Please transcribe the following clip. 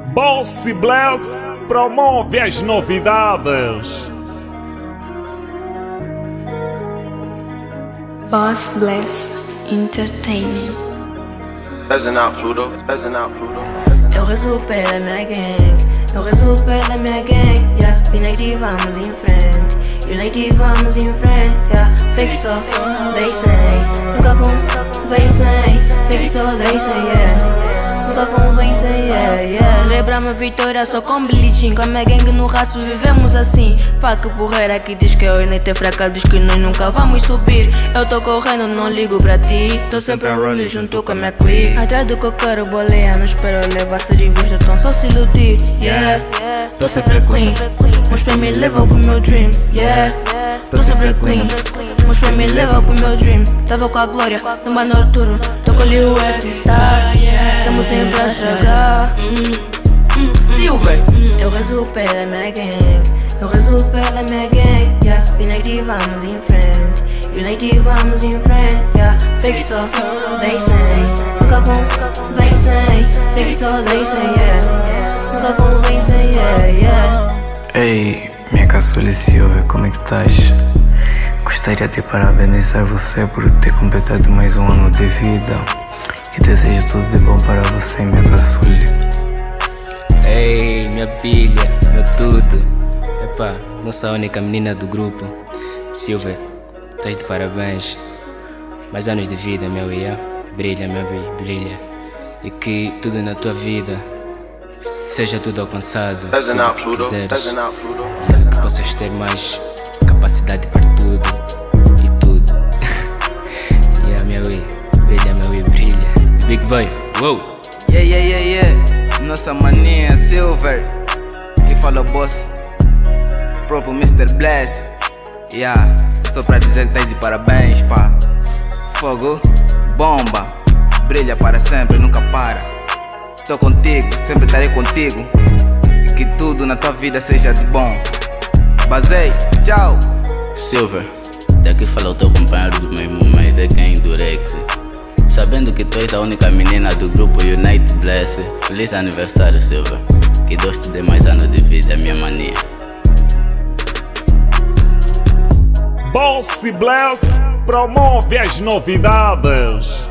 Boss Bless promove as novidades. Boss Bless Entertainment. Peasing out Pluto, peasing out Pluto. Eu resolvo pela minha gang, eu resolvo pela minha gang, yeah. United vamos em frente, United vamos em frente, yeah. Fake só, they say, nunca convencem, fake só, they say, yeah. Nunca convencem, yeah, yeah. Celebramos a vitória só com bilhetinho, com a minha gang no raço vivemos assim. Fuck porreira que diz que eu nem ter fraca, diz que nós nunca vamos subir. Eu tô correndo, não ligo pra ti, tô sempre a rolling junto com a minha clique. Atrás do que eu quero boleia, não espero levar sério vista, tão só se iludir, yeah. Tô sempre clean, mas pra mim leva pro meu dream, yeah. Tô sempre clean, mas pra mim leva pro meu dream. Tava com a glória no bar noturno, tô com o S-Star, tamo sempre a estragar. Silver, eu resolvo pela minha gang, eu resolvo pela minha gang, yeah. United vamos em frente, United vamos em frente, yeah. Fake só, they say, nunca convencem, fake só, they say, yeah. Nunca convencem, yeah, yeah. Ei, minha caçula Silver, como é que estás? Gostaria de parabenizar você por ter completado mais um ano de vida e desejo tudo de bom para você, minha caçula. Ei, minha filha, meu tudo. Epá, nossa única menina do grupo. Silver, estás de parabéns. Mais anos de vida, meu ia. Brilha, meu bem, brilha. E que tudo na tua vida seja tudo alcançado. Peasing out Tudo que Pluto, quiseres. peasing out Pluto. E que possas ter mais capacidade para tudo e tudo. Yeah, meu ia. Brilha, meu ia, brilha. Big boy, wow. Yeah, yeah, yeah, yeah. Nossa maninha Silver. E fala boss, próprio Mr. Bless. Yeah, só pra dizer que tá de parabéns, pá. Fogo, bomba, brilha para sempre, nunca para. Tô contigo, sempre estarei contigo. E que tudo na tua vida seja de bom. Basei, tchau. Silver, daqui fala o teu companheiro do mesmo, mas é quem Durex. Sabendo que tu és a única menina do grupo United Bless. Feliz aniversário, Silver. Que Deus te dê mais anos de vida, minha mania. Boss Bless promove as novidades.